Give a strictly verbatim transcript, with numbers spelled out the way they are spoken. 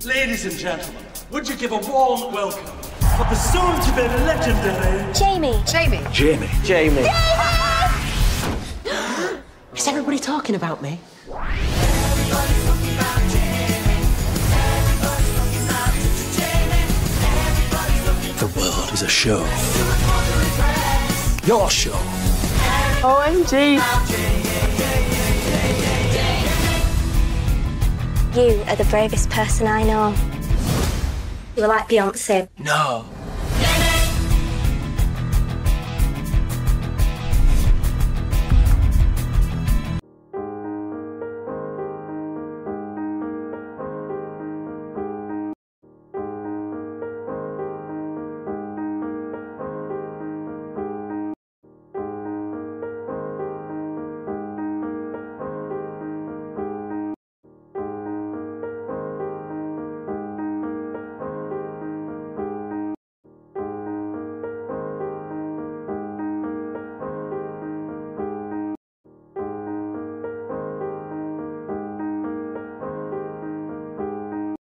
Ladies and gentlemen, would you give a warm welcome for the soon-to-be legendary... Jamie. Jamie. Jamie. Jamie. Is everybody talking about me? The world is a show. Your show. O M G. You are the bravest person I know. You were like Beyonce. No.